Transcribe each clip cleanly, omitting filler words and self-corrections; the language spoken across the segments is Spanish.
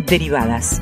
Derivadas.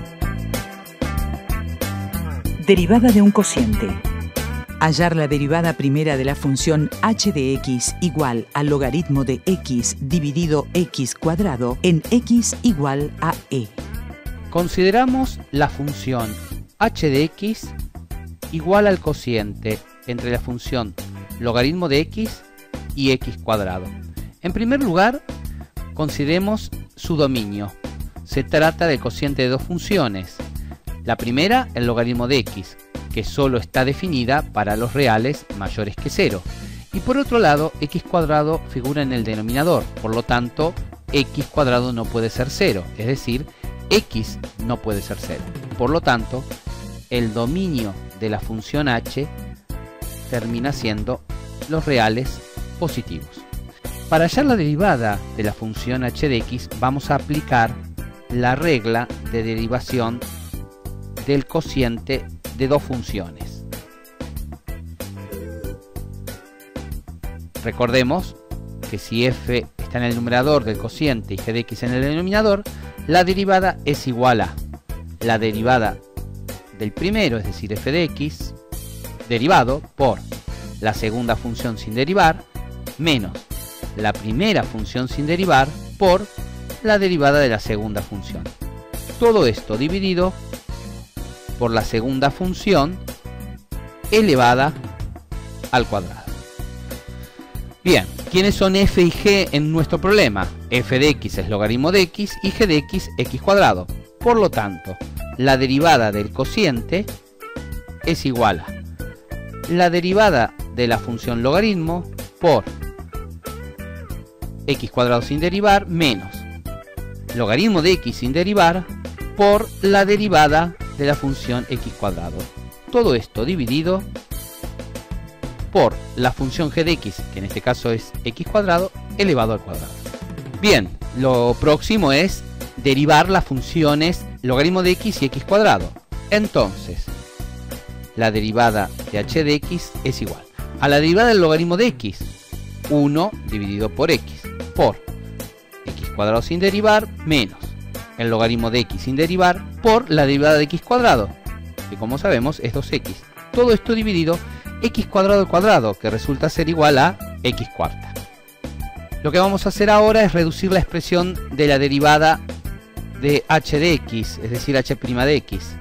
Derivada de un cociente. Hallar la derivada primera de la función h de x igual al logaritmo de x dividido x cuadrado en x igual a e. Consideramos la función h de x igual al cociente entre la función logaritmo de x y x cuadrado. En primer lugar, consideremos su dominio. Se trata del cociente de dos funciones. La primera, el logaritmo de x, que solo está definida para los reales mayores que 0. Y por otro lado, x cuadrado figura en el denominador, por lo tanto, x cuadrado no puede ser 0, es decir, x no puede ser 0. Por lo tanto, el dominio de la función h termina siendo los reales positivos. Para hallar la derivada de la función h de x, vamos a aplicar la regla de derivación del cociente de dos funciones. Recordemos que si f está en el numerador del cociente y g de x en el denominador, la derivada es igual a la derivada del primero, es decir, f de x, derivado por la segunda función sin derivar, menos la primera función sin derivar por la derivada de la segunda función. Todo esto dividido por la segunda función elevada al cuadrado. Bien, ¿quiénes son f y g en nuestro problema? F de x es logaritmo de x y g de x, x cuadrado. Por lo tanto, la derivada del cociente es igual a la derivada de la función logaritmo por x cuadrado sin derivar menos logaritmo de x sin derivar por la derivada de la función x cuadrado. Todo esto dividido por la función g de x, que en este caso es x cuadrado, elevado al cuadrado. Bien, lo próximo es derivar las funciones logaritmo de x y x cuadrado. Entonces, la derivada de h de x es igual a la derivada del logaritmo de x, 1 dividido por x, por x cuadrado sin derivar menos el logaritmo de x sin derivar por la derivada de x cuadrado, que como sabemos es 2x. Todo esto dividido x cuadrado al cuadrado, que resulta ser igual a x cuarta. Lo que vamos a hacer ahora es reducir la expresión de la derivada de h de x, es decir, h' de x.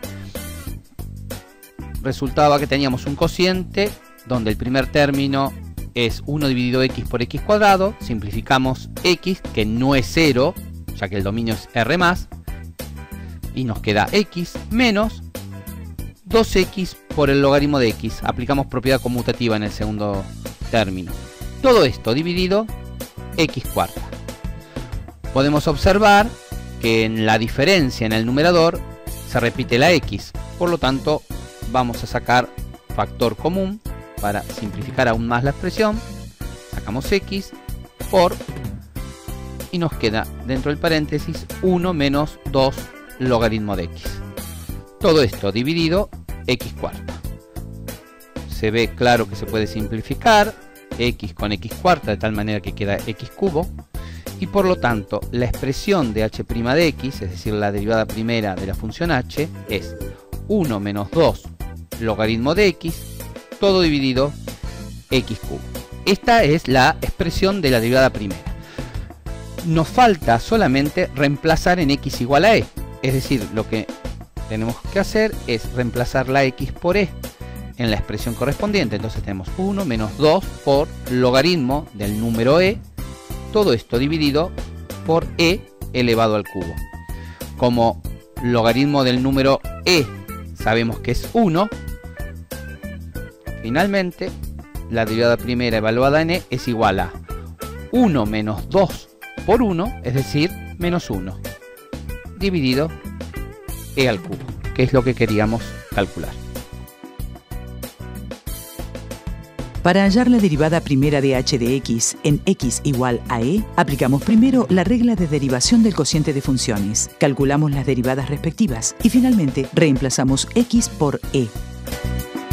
Resultaba que teníamos un cociente donde el primer término es 1 dividido x por x cuadrado, simplificamos x, que no es 0, ya que el dominio es r+, y nos queda x menos 2x por el logaritmo de x. Aplicamos propiedad conmutativa en el segundo término. Todo esto dividido x cuarta. Podemos observar que en la diferencia en el numerador se repite la x, por lo tanto vamos a sacar factor común para simplificar aún más la expresión. Sacamos x por, y nos queda dentro del paréntesis 1 menos 2 logaritmo de x. Todo esto dividido x cuarta. Se ve claro que se puede simplificar x con x cuarta de tal manera que queda x cubo, y por lo tanto la expresión de h' de x, es decir, la derivada primera de la función h, es 1 menos 2 logaritmo de x, todo dividido x cubo. Esta es la expresión de la derivada primera. Nos falta solamente reemplazar en x igual a e, es decir, lo que tenemos que hacer es reemplazar la x por e en la expresión correspondiente. Entonces tenemos 1 menos 2 por logaritmo del número e, todo esto dividido por e elevado al cubo. Como logaritmo del número e sabemos que es 1, finalmente la derivada primera evaluada en e es igual a 1 menos 2 por 1, es decir, menos 1, dividido e al cubo, que es lo que queríamos calcular. Para hallar la derivada primera de h de x en x igual a e, aplicamos primero la regla de derivación del cociente de funciones, calculamos las derivadas respectivas y finalmente reemplazamos x por e.